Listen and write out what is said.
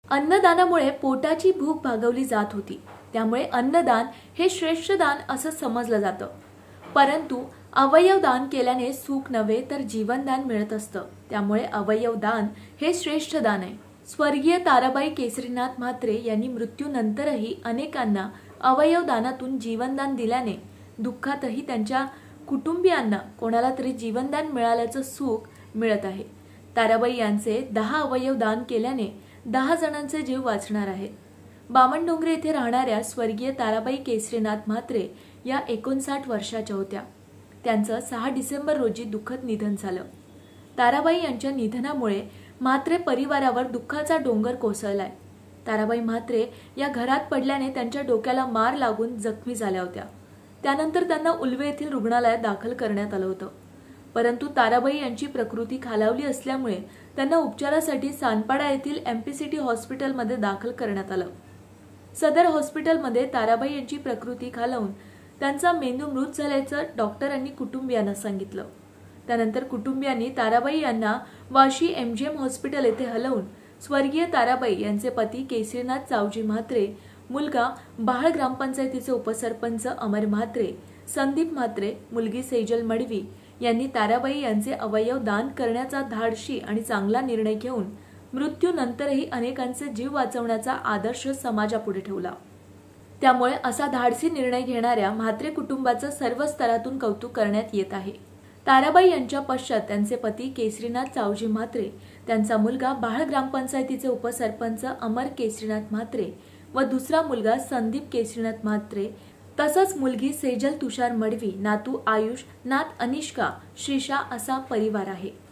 अन्नदानामुळे पोटाची भूक भागवली जात होती, त्यामुळे अन्नदान हे श्रेष्ठ दान असं समजलं जातं. परंतु अवयवदान केल्याने सुख नव्हे तर जीवनदान मिळत असतं, त्यामुळे अवयवदान हे श्रेष्ठ दान आहे. स्वर्गीय ताराबाई केसरीनाथ म्हात्रे यांनी मृत्यूनंतरही अनेकांना अवयवदानातून जीवनदान दिल्याने दुःखातही त्यांच्या कुटुंबियांना कोणाला तरी जीवनदान मिळाल्याचं सुख मिळत आहे. ताराबाई यांचे 10 अवयव दान केल्याने 10 जणांचे जीव वाचणार आहेत. बामणडोंगरे येथे राहणाऱ्या स्वर्गीय ताराबाई केसरीनाथ म्हात्रे या 59 वर्षाच्या होत्या. त्यांचं 6 डिसेंबर रोजी दुःखद निधन झालं. ताराबाई यांच्या निधनामुळे म्हात्रे परिवारावर दुःखाचा डोंगर कोसळलाय. ताराबाई म्हात्रे या घरात पडल्याने त्यांच्या डोक्याला मार लागून जखमी झाल्या होत्या. त्यानंतर त्यांना उल्वे येथील रुग्णालयात दाखल करण्यात आलं होतं. परंतु ताराबाई यांची प्रकृती खालावली असल्यामुळे त्यांना उपचारासाठी सानपाडा येथील एमपीसीटी हॉस्पिटलमध्ये दाखल करण्यात आलं. सदर हॉस्पिटलमध्ये ताराबाई यांची प्रकृती खालावून त्यांचा मेंदू मृत झाल्याचं डॉक्टरांनी कुटुंबियांना सांगितलं. त्यानंतर कुटुंबियांनी ताराबाई यांना वाशी एमजीएम हॉस्पिटल येथे हलवून स्वर्गीय ताराबाई यांचे पती केसरीनाथ चावजी म्हात्रे, मुलगा बाहळ ग्रामपंचायतीचे उपसरपंच अमर म्हात्रे, संदीप म्हात्रे, मुलगी सेजल मडवी यांनी ताराबाई यांचे अवयव दान करण्याचा धाडशी आणि चांगला निर्णय घेऊन मृत्यूनंतरही अनेकांचे जीव वाचवण्याचा आदर्श समाजापुढे ठेवला. त्यामुळे असा धाडसी निर्णय घेणाऱ्या म्हात्रे कुटुंबाचं सर्व स्तरातून कौतुक करण्यात येत आहे. ताराबाई यांच्या पश्चात त्यांचे पती केसरीनाथ चावजी म्हात्रे, त्यांचा मुलगा बाहळ ग्रामपंचायतीचे उपसरपंच अमर केसरीनाथ म्हात्रे व दुसरा मुलगा संदीप केसरीनाथ म्हात्रे, तसंच मुलगी सेजल तुषार मडवी, नातू आयुष, नात अनिष्का, श्रीषा असा परिवार आहे.